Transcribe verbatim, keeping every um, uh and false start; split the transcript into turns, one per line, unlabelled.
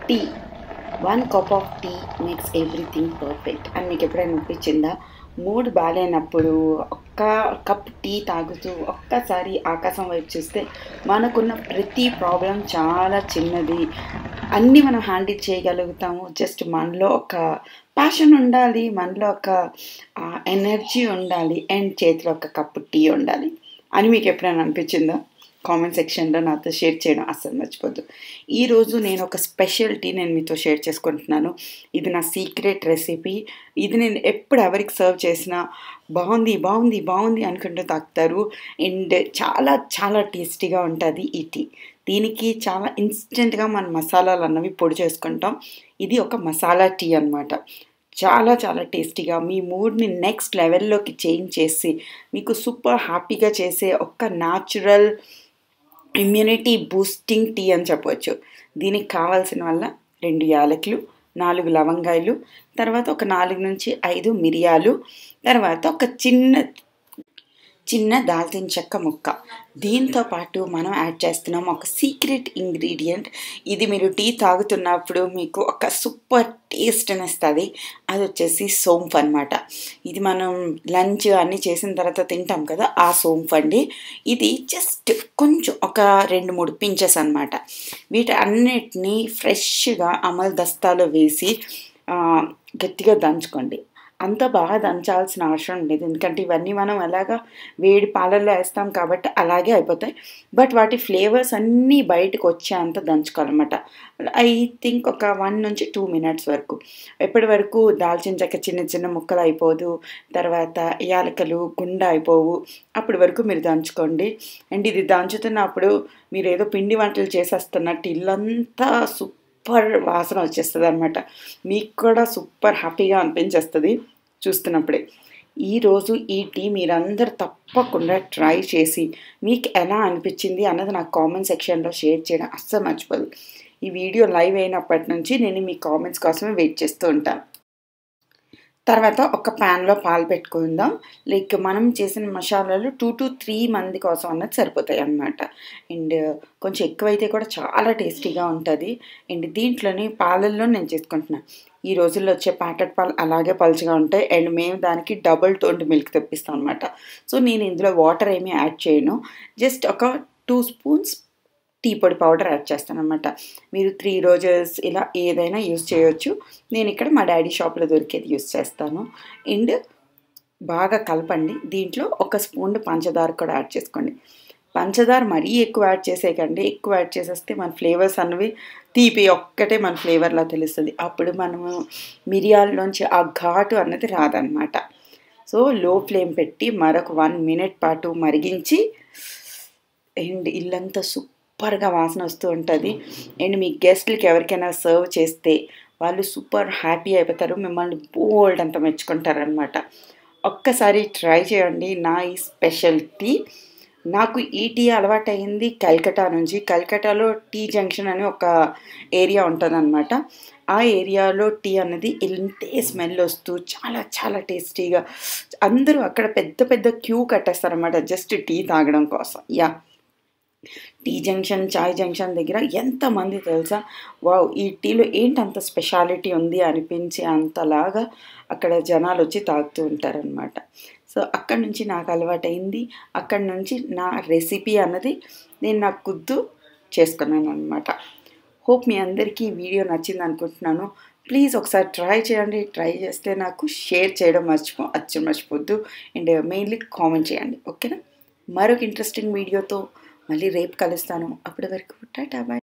Tea one cup of tea makes everything perfect అని మీకు ఎప్పుడైనా అనిపించిందా? మూడ్ బాగాలేనప్పుడు ఒక్క కప్ టీ తాగుతూ ఒక్కసారి ఆకాశం వైపు చూస్తే మనకున్న ప్రతి ప్రాబ్లం చాలా చిన్నది, అన్నీ మనం హ్యాండిల్ చేయగలుగుతాము. జస్ట్ మనలో ఒక ప్యాషన్ ఉండాలి, మనలో ఒక ఎనర్జీ ఉండాలి, అండ్ చేతిలో ఒక కప్పు టీ ఉండాలి అని మీకు ఎప్పుడైనా అనిపించిందా? కామెంట్ సెక్షన్లో నాతో షేర్ చేయడం అస్సలు మర్చిపోద్దు. ఈరోజు నేను ఒక స్పెషల్ టీ నేను మీతో షేర్ చేసుకుంటున్నాను. ఇది నా సీక్రెట్ రెసిపీ. ఇది నేను ఎప్పుడు ఎవరికి సర్వ్ చేసినా బాగుంది బాగుంది బాగుంది అనుకుంటూ తాగుతారు. అండ్ చాలా చాలా టేస్టీగా ఉంటుంది ఈ టీ. దీనికి చాలా ఇన్స్టెంట్గా మన మసాలాలు అన్నవి పొడి చేసుకుంటాం. ఇది ఒక మసాలా టీ అన్నమాట. చాలా చాలా టేస్టీగా మీ మూడ్ని నెక్స్ట్ లెవెల్లోకి చేంజ్ చేసి మీకు సూపర్ హ్యాపీగా చేసే ఒక న్యాచురల్ ఇమ్యూనిటీ బూస్టింగ్ టీ అని చెప్పవచ్చు. దీనికి కావాల్సిన వల్ల రెండు యాలకులు, నాలుగు లవంగాయలు, తర్వాత ఒక నాలుగు నుంచి ఐదు మిరియాలు, తర్వాత ఒక చిన్న చిన్న దాల్చిన చెక్క ముక్క. దీంతో పాటు మనం యాడ్ చేస్తున్నాం ఒక సీక్రెట్ ఇంగ్రీడియంట్. ఇది మీరు టీ తాగుతున్నప్పుడు మీకు ఒక సూపర్ టేస్ట్ అనిస్తుంది. అది వచ్చేసి సోంపు అనమాట. ఇది మనం లంచ్ అన్నీ చేసిన తర్వాత తింటాం కదా, ఆ సోంపు అండి. ఇది జస్ట్ కొంచెం ఒక రెండు మూడు పించెస్ అనమాట. వీటి అన్నిటినీ ఫ్రెష్గా అమల్ దస్తాలో వేసి గట్టిగా దంచుకోండి. అంత బాగా దంచాల్సిన అవసరం లేదు, ఎందుకంటే ఇవన్నీ మనం అలాగా వేడి పాలల్లో వేస్తాం కాబట్టి అలాగే అయిపోతాయి. బట్ వాటి ఫ్లేవర్స్ అన్నీ బయటకు వచ్చేంత దంచుకోవాలన్నమాట. ఐ థింక్ ఒక వన్ నుంచి టూ మినిట్స్ వరకు. ఎప్పటి వరకు దాల్చిన చెక్క చిన్న చిన్న ముక్కలు అయిపోదు, తర్వాత యాలకలు గుండ అయిపోవు, అప్పటి వరకు మీరు దంచుకోండి. అండ్ ఇది దంచుతున్నప్పుడు మీరు ఏదో పిండి వంటలు చేసేస్తున్నట్టు ఇల్లంతా సూపర్ సూపర్ వాసన వచ్చేస్తుంది అనమాట. మీకు కూడా సూపర్ హ్యాపీగా అనిపించేస్తుంది చూస్తున్నప్పుడే. ఈరోజు ఈ టీ మీరందరూ తప్పకుండా ట్రై చేసి మీకు ఎలా అనిపించింది అన్నది నాకు కామెంట్ సెక్షన్లో షేర్ చేయడం అస్సలు మర్చిపోదు. ఈ వీడియో లైవ్ అయినప్పటి నుంచి నేను మీ కామెంట్స్ కోసమే వెయిట్ చేస్తూ ఉంటాను. తర్వాత ఒక ప్యాన్లో పాలు పెట్టుకుందాం. లైక్ మనం చేసిన మసాలాలు టూ టు త్రీ మంది కోసం అన్నది సరిపోతాయి అన్నమాట. అండ్ కొంచెం ఎక్కువైతే కూడా చాలా టేస్టీగా ఉంటుంది. అండ్ దీంట్లోని పాలల్లో నేను చేసుకుంటున్నాను. ఈ రోజుల్లో వచ్చే ప్యాకెట్ పాలు అలాగే పలుచగా ఉంటాయి. అండ్ మేము దానికి డబుల్ టోన్డ్ మిల్క్ తెప్పిస్తాం అనమాట. సో నేను ఇందులో వాటర్ ఏమీ యాడ్ చేయను. జస్ట్ ఒక టూ స్పూన్స్ టీ పొడి పౌడర్ యాడ్ చేస్తాను అనమాట. మీరు త్రీ రోజెస్ ఇలా ఏదైనా యూస్ చేయొచ్చు. నేను ఇక్కడ మా డాడీ షాప్లో దొరికేది యూస్ చేస్తాను. అండ్ బాగా కలపండి. దీంట్లో ఒక స్పూన్ పంచదార కూడా యాడ్ చేసుకోండి. పంచదార మరీ ఎక్కువ యాడ్ చేసేయకండి. ఎక్కువ యాడ్ చేసేస్తే మన ఫ్లేవర్స్ అన్నవి తీపి ఒక్కటే మన ఫ్లేవర్లా తెలుస్తుంది. అప్పుడు మనము మిరియాల్లోంచి ఆ ఘాటు అన్నది రాదనమాట. సో లో ఫ్లేమ్ పెట్టి మరొక వన్ మినిట్ పాటు మరిగించి అండ్ ఇల్లంతా సూపర్ సూపర్గా వాసన వస్తూ ఉంటుంది. అండ్ మీ గెస్ట్లకి ఎవరికైనా సర్వ్ చేస్తే వాళ్ళు సూపర్ హ్యాపీ అయిపోతారు, మిమ్మల్ని బోల్డ్ అంత మెచ్చుకుంటారనమాట. ఒక్కసారి ట్రై చేయండి నా ఈ స్పెషల్ టీ. నాకు ఈ టీ అలవాటు అయింది కల్కటా నుంచి. కల్కటాలో టీ జంక్షన్ అని ఒక ఏరియా ఉంటుందన్నమాట. ఆ ఏరియాలో టీ అన్నది ఇంతే స్మెల్ వస్తూ చాలా చాలా టేస్టీగా అందరూ అక్కడ పెద్ద పెద్ద క్యూ కట్టేస్తారనమాట జస్ట్ టీ తాగడం కోసం. Yeah, tea junction chai junction దగ్గర ఎంతమంది తెలుసా, వావ్ ఈ టీలో ఏంటి అంత స్పెషాలిటీ ఉంది అనిపించి అంతలాగా అక్కడ జనాలు వచ్చి తాగుతూ ఉంటారనమాట. సో అక్కడి నుంచి నాకు అలవాటైంది. అక్కడి నుంచి నా రెసిపీ అన్నది నేను నాకు కుద్దు చేసుకున్నాను అనమాట. హోప్ మీ అందరికీ ఈ వీడియో నచ్చింది అనుకుంటున్నాను. ప్లీజ్ ఒకసారి ట్రై చేయండి. ట్రై చేస్తే నాకు షేర్ చేయడం మర్చిపో అచ్చు మర్చిపోద్దు. అండ్ మెయిన్లీ కామెంట్ చేయండి, ఓకేనా? మరొక ఇంట్రెస్టింగ్ వీడియోతో మళ్ళీ రేపు కలుస్తాను. అప్పటి వరకు టాటా బాయ్.